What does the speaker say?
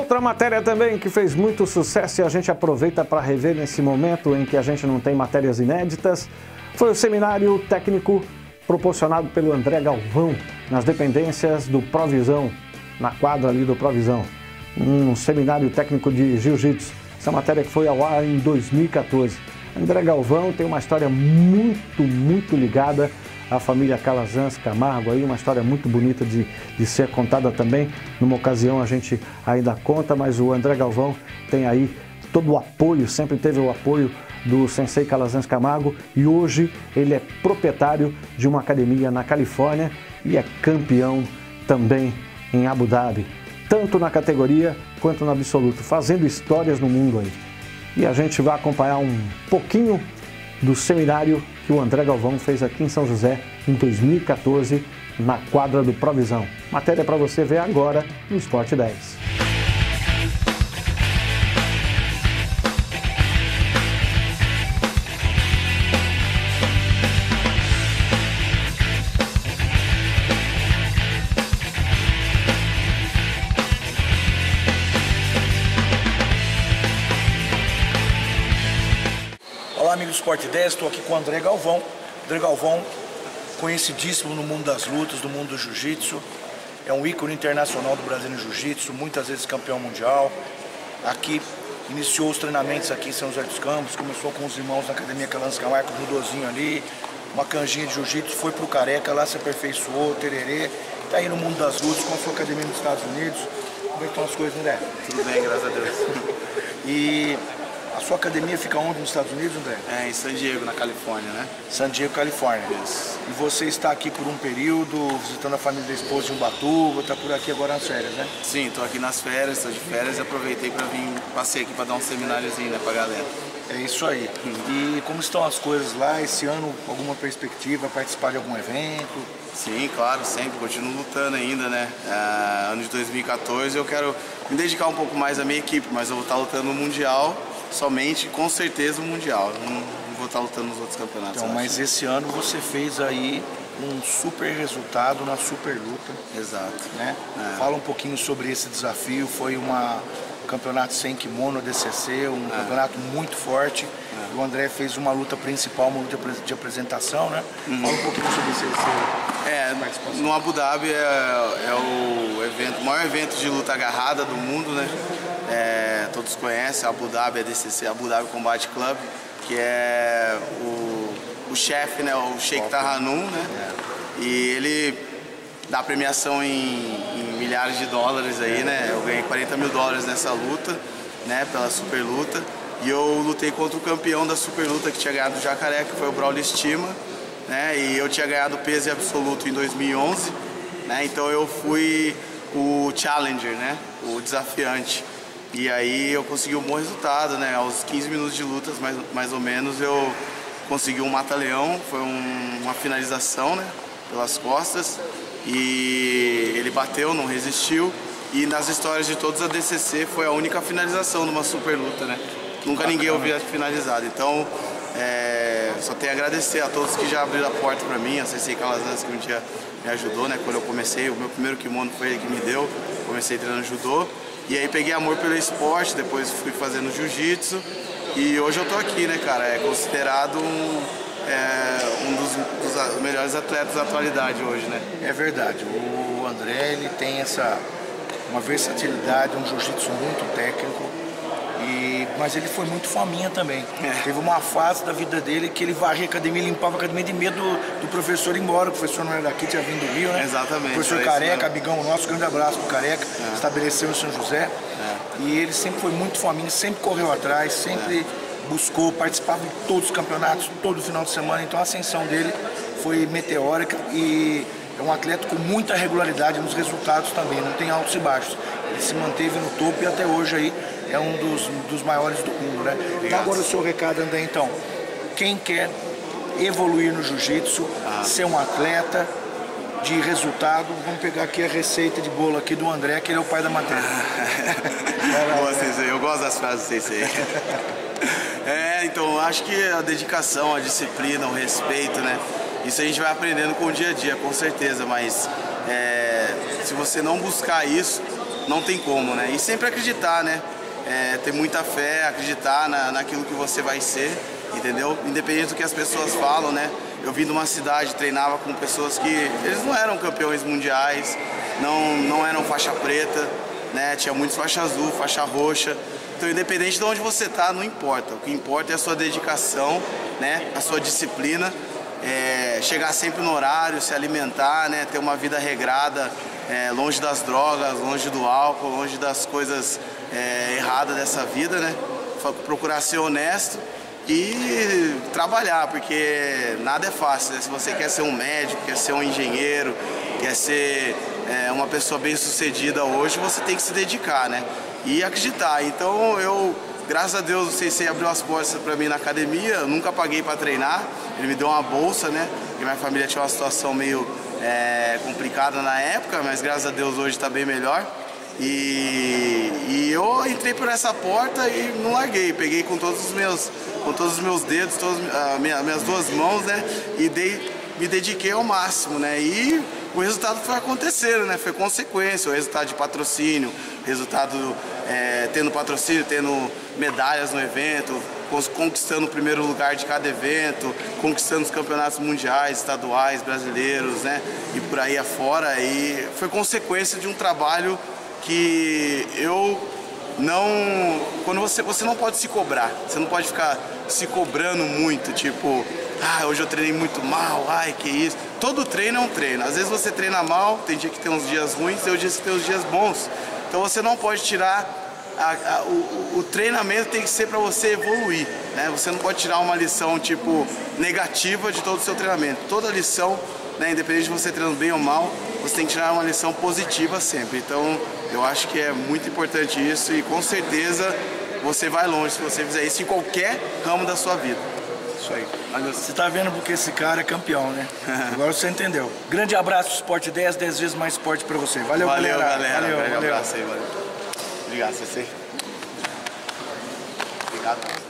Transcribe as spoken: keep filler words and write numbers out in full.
Outra matéria também que fez muito sucesso e a gente aproveita para rever nesse momento em que a gente não tem matérias inéditas, foi o seminário técnico proporcionado pelo André Galvão nas dependências do Provisão, na quadra ali do Provisão. Um seminário técnico de jiu-jitsu. Essa matéria que foi ao ar em dois mil e quatorze. André Galvão tem uma história muito, muito ligada à família Calazans Camargo, aí uma história muito bonita de, de ser contada também. Numa ocasião a gente ainda conta, mas o André Galvão tem aí todo o apoio, sempre teve o apoio do Sensei Calazans Camargo e hoje ele é proprietário de uma academia na Califórnia e é campeão também em Abu Dhabi, tanto na categoria quanto no absoluto, fazendo histórias no mundo aí. E a gente vai acompanhar um pouquinho do seminário que o André Galvão fez aqui em São José em dois mil e quatorze, na quadra do Provisão. Matéria para você ver agora no Sport dez. Olá, amigo do Sport dez, estou aqui com o André Galvão. André Galvão, conhecidíssimo no mundo das lutas, do mundo do jiu-jitsu. É um ícone internacional do Brasil no jiu-jitsu, muitas vezes campeão mundial. Aqui, iniciou os treinamentos aqui em São José dos Campos, começou com os irmãos na Academia Calazans Camargo, com o judozinho ali, uma canjinha de jiu-jitsu, foi pro Careca, lá se aperfeiçoou, tererê. Tá aí no mundo das lutas, com a sua academia nos Estados Unidos. Como é que estão as coisas, André? Tudo bem, graças a Deus. E a sua academia fica onde nos Estados Unidos, André? É, em San Diego, na Califórnia, né? San Diego, Califórnia. Isso. E você está aqui por um período, visitando a família da esposa de Ubatuba, está por aqui agora nas férias, né? Sim, estou aqui nas férias, estou de férias e aproveitei para vir, passei aqui para dar um semináriozinho, né, pra galera. É isso aí. Uhum. E como estão as coisas lá? Esse ano, alguma perspectiva, participar de algum evento? Sim, claro, sempre, continuo lutando ainda, né? É, ano de dois mil e quatorze eu quero me dedicar um pouco mais à minha equipe, mas eu vou estar lutando no Mundial, somente, com certeza, o Mundial. Não, não vou estar lutando nos outros campeonatos. Então, mas esse ano você fez aí um super resultado na super luta. Exato. Né? É. Fala um pouquinho sobre esse desafio. Foi uma, um campeonato sem kimono, D C C, um é. campeonato muito forte. É. O André fez uma luta principal, uma luta de apresentação, né? Uhum. Fala um pouquinho sobre esse, esse É, no Abu Dhabi é, é o evento, o maior evento de luta agarrada do mundo, né? É, todos conhecem, Abu Dhabi, a D C C, Abu Dhabi Combat Club, que é o, o chefe, né, o Sheikh Tahanun, né? É. E ele dá premiação em, em milhares de dólares aí, né? Eu ganhei quarenta mil dólares nessa luta, né, pela super luta. E eu lutei contra o campeão da super luta que tinha ganhado o Jacaré, que foi o Braulio Estima, né? E eu tinha ganhado peso absoluto em dois mil e onze, né? Então eu fui o challenger, né? O desafiante. E aí eu consegui um bom resultado, né? Aos quinze minutos de lutas, mais, mais ou menos, eu consegui um mata-leão, foi um, uma finalização, né? Pelas costas. E ele bateu, não resistiu. E nas histórias de todos a D C C foi a única finalização numa super luta, né? Nunca ninguém ouvia finalizado. Então, é, só tenho a agradecer a todos que já abriram a porta para mim, a Sensei Calazans que um dia me ajudou, né? Quando eu comecei, o meu primeiro kimono foi ele que me deu, comecei treinando judô. E aí peguei amor pelo esporte, depois fui fazendo jiu-jitsu e hoje eu tô aqui, né, cara? É considerado um, é, um dos, dos melhores atletas da atualidade hoje, né? É verdade, o André, ele tem essa, uma versatilidade, um jiu-jitsu muito técnico. E, mas ele foi muito faminha também. É. Teve uma fase da vida dele que ele varria a academia, limpava a academia de medo do, do professor ir embora. O professor não era daqui, tinha vindo do Rio, né? Exatamente. O professor Careca, amigão nosso, grande abraço pro Careca, é. estabeleceu em São José. É. E ele sempre foi muito faminho, sempre correu atrás, sempre é. buscou, participava de todos os campeonatos, todo final de semana. Então a ascensão dele foi meteórica e é um atleta com muita regularidade nos resultados também, não tem altos e baixos. Ele se manteve no topo e até hoje aí é um dos, dos maiores do mundo, né? Então agora o seu recado, André, então, quem quer evoluir no jiu-jitsu, ah. ser um atleta de resultado, vamos pegar aqui a receita de bolo aqui do André, que ele é o pai da matéria. Boa, Sensei, eu gosto das frases do Sensei. É, então, acho que a dedicação, a disciplina, o respeito, né? Isso a gente vai aprendendo com o dia a dia, com certeza, mas é, se você não buscar isso, não tem como, né? E sempre acreditar, né? É, ter muita fé, acreditar na, naquilo que você vai ser, entendeu? Independente do que as pessoas falam, né? Eu vim de uma cidade, treinava com pessoas que eles não eram campeões mundiais, não, não eram faixa preta, né? Tinha muitos faixa azul, faixa roxa. Então, independente de onde você tá, não importa. O que importa é a sua dedicação, né? A sua disciplina, é, chegar sempre no horário, se alimentar, né? Ter uma vida regrada, é, longe das drogas, longe do álcool, longe das coisas é, erradas dessa vida, né? Procurar ser honesto e trabalhar, porque nada é fácil, né? Se você quer ser um médico, quer ser um engenheiro, quer ser é, uma pessoa bem sucedida hoje, você tem que se dedicar, né? E acreditar. Então eu, graças a Deus, o Sensei abriu as portas para mim na academia, eu nunca paguei para treinar, ele me deu uma bolsa, né? Porque minha família tinha uma situação meio é, complicada na época, mas graças a Deus hoje está bem melhor. E, e eu entrei por essa porta e não larguei, peguei com todos os meus, com todos os meus dedos, todas as minhas, minhas duas mãos, né? E dei, me dediquei ao máximo, né? E o resultado foi acontecendo, né? Foi consequência, o resultado de patrocínio, resultado é, tendo patrocínio, tendo medalhas no evento, conquistando o primeiro lugar de cada evento, conquistando os campeonatos mundiais, estaduais, brasileiros, né? E por aí afora. E foi consequência de um trabalho que eu não... Quando você, você não pode se cobrar, você não pode ficar se cobrando muito, tipo, ah, hoje eu treinei muito mal, ai, que isso. Todo treino é um treino, às vezes você treina mal, tem dia que tem uns dias ruins, tem dias que tem uns dias bons. Então você não pode tirar, a, a, o, o treinamento tem que ser para você evoluir, né? Você não pode tirar uma lição, tipo, negativa de todo o seu treinamento. Toda lição, né, independente de você treinando bem ou mal, você tem que tirar uma lição positiva sempre. Então, eu acho que é muito importante isso e com certeza você vai longe se você fizer isso em qualquer ramo da sua vida. Isso aí. Você tá vendo porque esse cara é campeão, né? Agora você entendeu. Grande abraço, Sport dez, dez vezes mais esporte pra você. Valeu, valeu galera. galera. Valeu, Valeu, valeu. abraço aí, valeu. Obrigado, C C. Obrigado.